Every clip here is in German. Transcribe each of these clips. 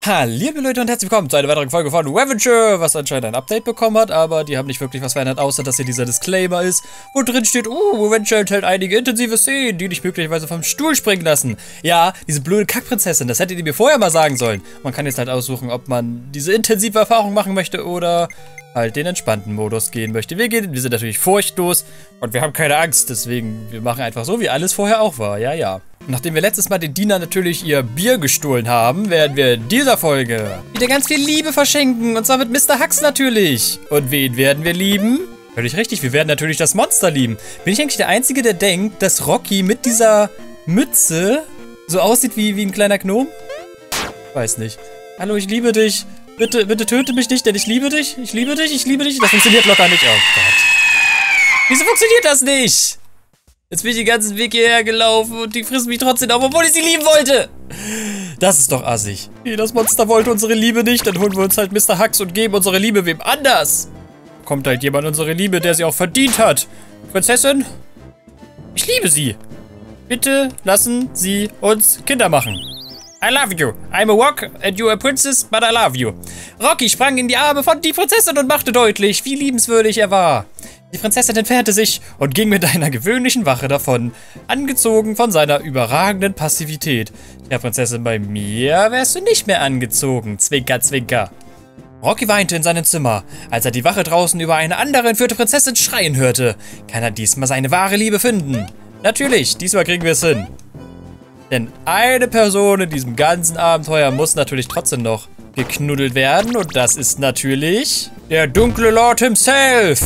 Hallo liebe Leute und herzlich willkommen zu einer weiteren Folge von Ravager, was anscheinend ein Update bekommen hat, aber die haben nicht wirklich was verändert, außer dass hier dieser Disclaimer ist, wo drin steht, Ravager enthält einige intensive Szenen, die dich möglicherweise vom Stuhl springen lassen. Ja, diese blöde Kackprinzessin, das hättet ihr mir vorher mal sagen sollen. Man kann jetzt halt aussuchen, ob man diese intensive Erfahrung machen möchte oder halt den entspannten Modus gehen möchte. Wir sind natürlich furchtlos und wir haben keine Angst, deswegen wir machen einfach so, wie alles vorher auch war, ja. Nachdem wir letztes Mal den Dienern natürlich ihr Bier gestohlen haben, werden wir in dieser Folge wieder ganz viel Liebe verschenken. Und zwar mit Mr. Hux natürlich. Und wen werden wir lieben? Völlig richtig, wir werden natürlich das Monster lieben. Bin ich eigentlich der Einzige, der denkt, dass Rocky mit dieser Mütze so aussieht wie ein kleiner Gnom? Weiß nicht. Hallo, ich liebe dich. Bitte töte mich nicht, denn ich liebe dich. Ich liebe dich, ich liebe dich. Das funktioniert locker nicht. Oh Gott. Wieso funktioniert das nicht? Jetzt bin ich den ganzen Weg hierher gelaufen und die frisst mich trotzdem auf, obwohl ich sie lieben wollte. Das ist doch assig. Nee, das Monster wollte unsere Liebe nicht, dann holen wir uns halt Mr. Hux und geben unsere Liebe wem anders. Kommt halt jemand unsere Liebe, der sie auch verdient hat. Prinzessin, ich liebe sie. Bitte lassen Sie uns Kinder machen. I love you. I'm a rock and you're a princess, but I love you. Rocky sprang in die Arme von die Prinzessin und machte deutlich, wie liebenswürdig er war. Die Prinzessin entfernte sich und ging mit einer gewöhnlichen Wache davon, angezogen von seiner überragenden Passivität. Ja, Prinzessin, bei mir wärst du nicht mehr angezogen. Zwinker, zwinker. Rocky weinte in seinem Zimmer, als er die Wache draußen über eine andere entführte Prinzessin schreien hörte. Kann er diesmal seine wahre Liebe finden? Natürlich, diesmal kriegen wir es hin. Denn eine Person in diesem ganzen Abenteuer muss natürlich trotzdem noch geknuddelt werden. Und das ist natürlich der dunkle Lord himself.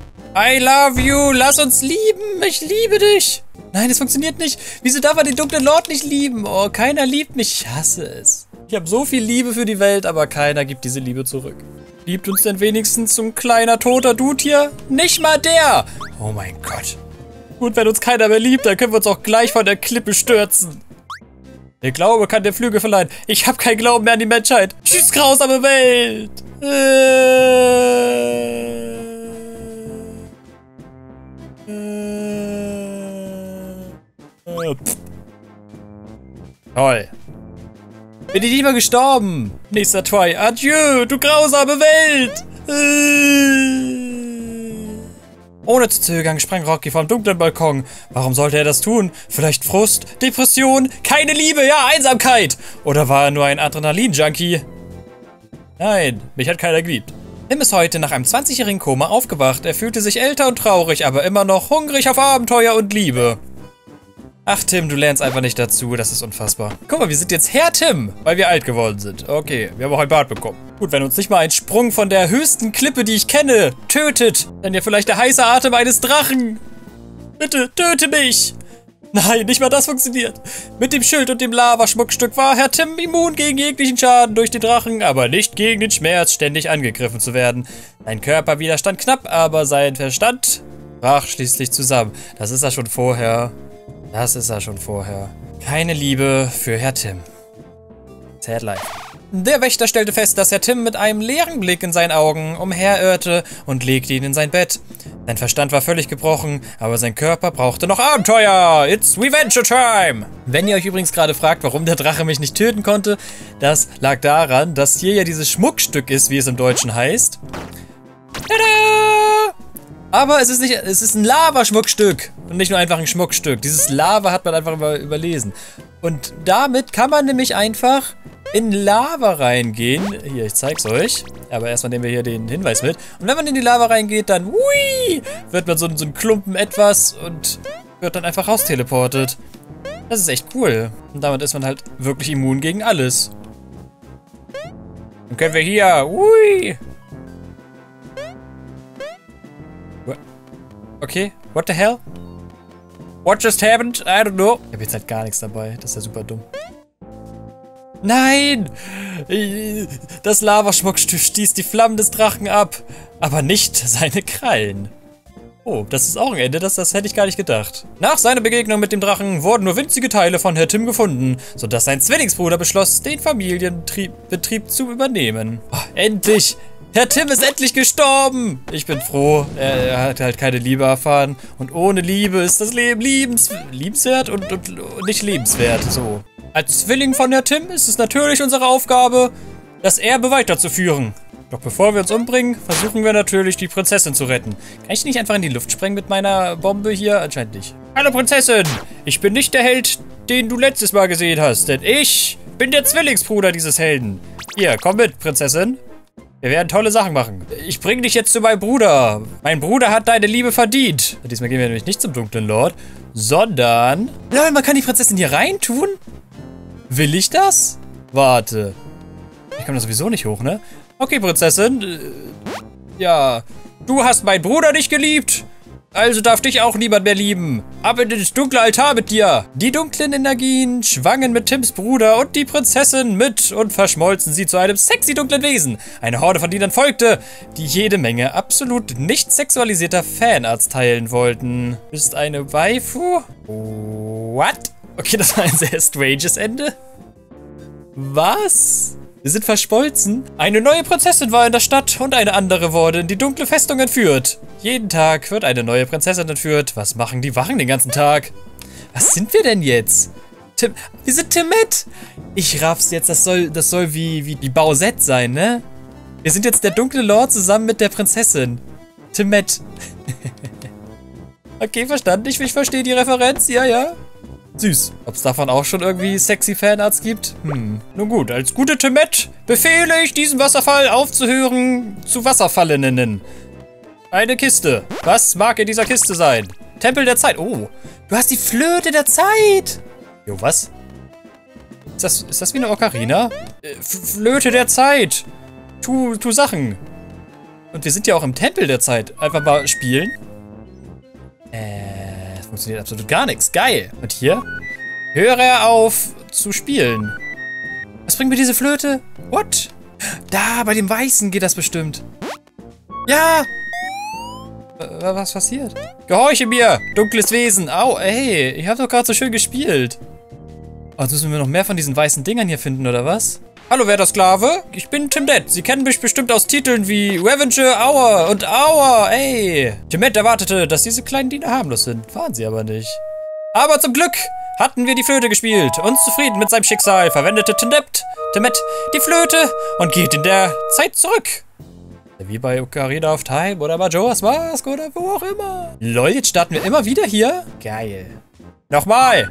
I love you, lass uns lieben, ich liebe dich. Nein, es funktioniert nicht. Wieso darf er den dunklen Lord nicht lieben? Oh, keiner liebt mich, ich hasse es. Ich habe so viel Liebe für die Welt, aber keiner gibt diese Liebe zurück. Liebt uns denn wenigstens so ein kleiner toter Dude hier? Nicht mal der. Oh mein Gott. Gut, wenn uns keiner mehr liebt, dann können wir uns auch gleich von der Klippe stürzen. Der Glaube kann der Flügel verleihen. Ich habe keinen Glauben mehr an die Menschheit. Tschüss, grausame Welt. Toll. Bin ich lieber gestorben. Nächster Try. Adieu, du grausame Welt. Ohne zu zögern sprang Rocky vom dunklen Balkon. Warum sollte er das tun? Vielleicht Frust, Depression, keine Liebe, ja, Einsamkeit. Oder war er nur ein Adrenalin-Junkie? Nein, mich hat keiner geliebt. Tim ist heute nach einem 20-jährigen Koma aufgewacht. Er fühlte sich älter und traurig, aber immer noch hungrig auf Abenteuer und Liebe. Ach Tim, du lernst einfach nicht dazu, das ist unfassbar. Guck mal, wir sind jetzt Herr Tim, weil wir alt geworden sind. Okay, wir haben auch ein Bart bekommen. Gut, wenn uns nicht mal ein Sprung von der höchsten Klippe, die ich kenne, tötet, dann ja vielleicht der heiße Atem eines Drachen. Bitte, töte mich. Nein, nicht mal das funktioniert. Mit dem Schild und dem Lavaschmuckstück war Herr Tim immun gegen jeglichen Schaden durch den Drachen, aber nicht gegen den Schmerz, ständig angegriffen zu werden. Sein Körper widerstand knapp, aber sein Verstand brach schließlich zusammen. Das ist er schon vorher. Das ist er schon vorher. Keine Liebe für Herr Tim. Sad life. Der Wächter stellte fest, dass Herr Tim mit einem leeren Blick in seinen Augen umherirrte und legte ihn in sein Bett. Sein Verstand war völlig gebrochen, aber sein Körper brauchte noch Abenteuer. It's Revenge Time! Wenn ihr euch übrigens gerade fragt, warum der Drache mich nicht töten konnte, das lag daran, dass hier ja dieses Schmuckstück ist, wie es im Deutschen heißt. Tada! Aber es ist ein Lavaschmuckstück und nicht nur einfach ein Schmuckstück. Dieses Lava hat man einfach überlesen. Und damit kann man nämlich einfach in Lava reingehen. Hier, ich zeig's euch. Aber erstmal nehmen wir hier den Hinweis mit. Und wenn man in die Lava reingeht, dann wird man so ein Klumpen etwas und wird dann einfach raus teleportet. Das ist echt cool. Und damit ist man halt wirklich immun gegen alles. Dann können wir hier, Okay, what the hell? What just happened? I don't know. Ich habe jetzt halt gar nichts dabei. Das ist ja super dumm. Nein! Das Lavaschmuckstück stieß die Flammen des Drachen ab, aber nicht seine Krallen. Oh, das ist auch ein Ende, das hätte ich gar nicht gedacht. Nach seiner Begegnung mit dem Drachen wurden nur winzige Teile von Herr Tim gefunden, sodass sein Zwillingsbruder beschloss, den Familienbetrieb zu übernehmen. Oh, endlich! Herr Tim ist endlich gestorben! Ich bin froh, er hat halt keine Liebe erfahren. Und ohne Liebe ist das Leben liebenswert und nicht lebenswert, so. Als Zwilling von Herr Tim ist es natürlich unsere Aufgabe, das Erbe weiterzuführen. Doch bevor wir uns umbringen, versuchen wir natürlich, die Prinzessin zu retten. Kann ich nicht einfach in die Luft sprengen mit meiner Bombe hier? Anscheinend nicht. Hallo Prinzessin! Ich bin nicht der Held, den du letztes Mal gesehen hast, denn ich bin der Zwillingsbruder dieses Helden. Hier, komm mit, Prinzessin. Wir werden tolle Sachen machen. Ich bringe dich jetzt zu meinem Bruder. Mein Bruder hat deine Liebe verdient. Diesmal gehen wir nämlich nicht zum dunklen Lord, sondern... Lol, man kann die Prinzessin hier reintun? Will ich das? Warte. Ich komme da sowieso nicht hoch, ne? Okay, Prinzessin. Ja, du hast meinen Bruder nicht geliebt. Also darf dich auch niemand mehr lieben. Ab in das dunkle Altar mit dir. Die dunklen Energien schwangen mit Tims Bruder und die Prinzessin mit und verschmolzen sie zu einem sexy dunklen Wesen. Eine Horde von Dienern folgte, die jede Menge absolut nicht sexualisierter Fanarts teilen wollten. Ist eine Waifu? What? Okay, das war ein sehr stranges Ende. Was? Wir sind verschmolzen. Eine neue Prinzessin war in der Stadt und eine andere wurde in die dunkle Festung entführt. Jeden Tag wird eine neue Prinzessin entführt. Was machen die Wachen den ganzen Tag? Was sind wir denn jetzt? Wir sind Timette. Ich raff's jetzt. Das soll wie die Bowsette sein, ne? Wir sind jetzt der dunkle Lord zusammen mit der Prinzessin. Timette. Okay, verstanden. Ich verstehe die Referenz. Ja. Süß. Ob es davon auch schon irgendwie sexy Fanarts gibt? Nun gut, als gute Timette befehle ich, diesen Wasserfall aufzuhören zu Wasserfallinnen. Eine Kiste. Was mag in dieser Kiste sein? Tempel der Zeit. Oh, du hast die Flöte der Zeit. Jo, was? Ist das wie eine Ocarina? Flöte der Zeit. Tu Sachen. Und wir sind ja auch im Tempel der Zeit. Einfach mal spielen. Funktioniert absolut gar nichts. Geil. Und hier? Höre auf zu spielen. Was bringt mir diese Flöte? What? Da, bei dem Weißen geht das bestimmt. Ja! Was passiert? Gehorche mir, dunkles Wesen. Au, ey, ich hab doch gerade so schön gespielt. Oh, jetzt müssen wir noch mehr von diesen weißen Dingern hier finden, oder was? Hallo, werter Sklave. Ich bin Timette. Sie kennen mich bestimmt aus Titeln wie Revenge, Hour und Hour, ey. Timette erwartete, dass diese kleinen Diener harmlos sind. Waren sie aber nicht. Aber zum Glück hatten wir die Flöte gespielt. Uns zufrieden mit seinem Schicksal verwendete Timette die Flöte und geht in der Zeit zurück. Wie bei Ocarina of Time oder Majora's Mask oder wo auch immer. Lol, jetzt starten wir immer wieder hier. Geil. Nochmal.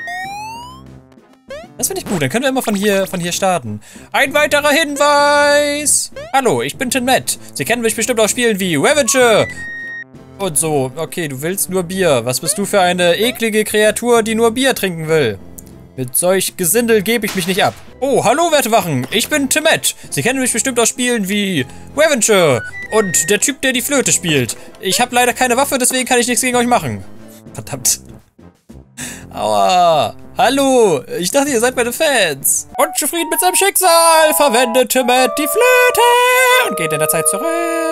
Das finde ich gut, dann können wir immer von hier starten. Ein weiterer Hinweis! Hallo, ich bin Timette. Sie kennen mich bestimmt aus Spielen wie Revenge und so. Okay, du willst nur Bier. Was bist du für eine eklige Kreatur, die nur Bier trinken will? Mit solch Gesindel gebe ich mich nicht ab. Oh, hallo, werte Wachen. Ich bin Timette. Sie kennen mich bestimmt aus Spielen wie Revenge und der Typ, der die Flöte spielt. Ich habe leider keine Waffe, deswegen kann ich nichts gegen euch machen. Verdammt. Aua. Hallo, ich dachte, ihr seid meine Fans. Unzufrieden mit seinem Schicksal verwendet Timette die Flöte und geht in der Zeit zurück.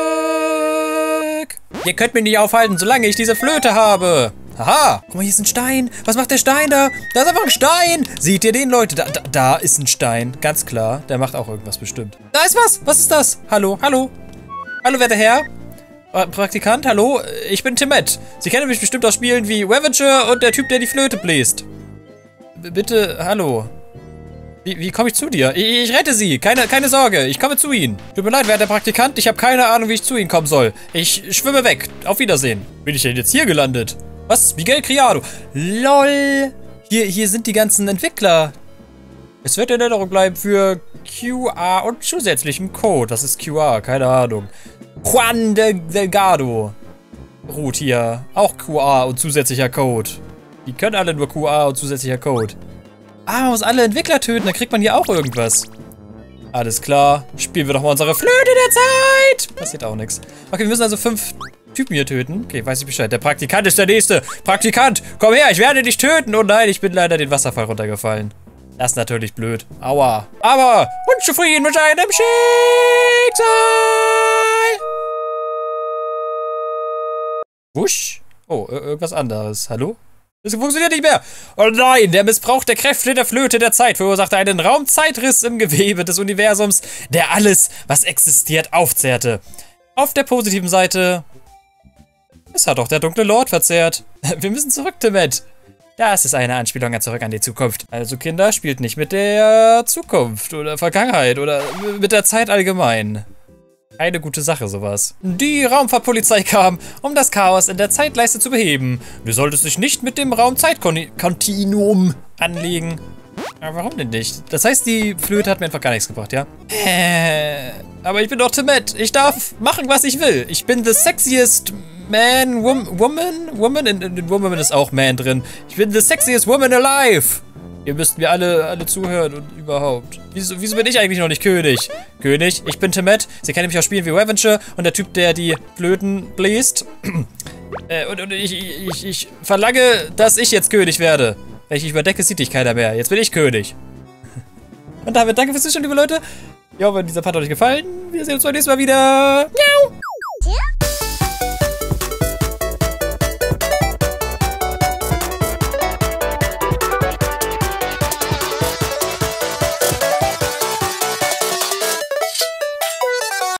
Ihr könnt mich nicht aufhalten, solange ich diese Flöte habe. Haha. Guck mal, hier ist ein Stein. Was macht der Stein da? Da ist einfach ein Stein. Seht ihr den, Leute? Da ist ein Stein. Ganz klar. Der macht auch irgendwas bestimmt. Da ist was. Was ist das? Hallo, hallo. Hallo, werter Herr. Praktikant, hallo? Ich bin Timette. Sie kennen mich bestimmt aus Spielen wie Revenge und der Typ, der die Flöte bläst. Bitte, hallo. Wie komme ich zu dir? Ich rette Sie. Keine Sorge. Ich komme zu Ihnen. Tut mir leid, werter Praktikant. Ich habe keine Ahnung, wie ich zu Ihnen kommen soll. Ich schwimme weg. Auf Wiedersehen. Bin ich denn jetzt hier gelandet? Was? Miguel Criado. LOL. Hier sind die ganzen Entwickler. Es wird in Erinnerung bleiben für QR und zusätzlichen Code. Das ist QR, keine Ahnung. Juan Delgado. Ruht hier. Auch QR und zusätzlicher Code. Die können alle nur QR und zusätzlicher Code. Ah, man muss alle Entwickler töten, dann kriegt man hier auch irgendwas. Alles klar. Spielen wir doch mal unsere Flöte der Zeit. Passiert auch nichts. Okay, wir müssen also 5 Typen hier töten. Okay, weiß ich Bescheid. Der Praktikant ist der Nächste. Praktikant, komm her, ich werde dich töten. Oh nein, ich bin leider den Wasserfall runtergefallen. Das ist natürlich blöd. Aua. Aber unzufrieden mit seinem Schicksal. Wusch. Oh, irgendwas anderes. Hallo? Das funktioniert nicht mehr. Oh nein, der Missbrauch der Kräfte der Flöte der Zeit verursachte einen Raumzeitriss im Gewebe des Universums, der alles, was existiert, aufzehrte. Auf der positiven Seite... Es hat auch der dunkle Lord verzehrt. Wir müssen zurück, Timette. Das ist eine Anspielung an Zurück an die Zukunft. Also Kinder, spielt nicht mit der Zukunft oder Vergangenheit oder mit der Zeit allgemein. Keine gute Sache, sowas. Die Raumfahrtpolizei kam, um das Chaos in der Zeitleiste zu beheben. Du solltest dich nicht mit dem Raum-Zeit-Kontinuum anlegen. Aber warum denn nicht? Das heißt, die Flöte hat mir einfach gar nichts gebracht, ja? Aber ich bin doch Timette. Ich darf machen, was ich will. Ich bin the sexiest man, woman? In Woman ist auch man drin. Ich bin the sexiest woman alive. Ihr müsst mir alle zuhören und überhaupt. Wieso bin ich eigentlich noch nicht König? König, ich bin Timette. Sie kennen mich auch spielen wie Ravager und der Typ, der die Flöten bläst. Und ich verlange, dass ich jetzt König werde. Wenn ich überdecke, sieht dich keiner mehr. Jetzt bin ich König. Und damit danke fürs Zuschauen, liebe Leute. Ich hoffe, dieser Part hat euch gefallen. Wir sehen uns beim nächsten Mal wieder. Miau!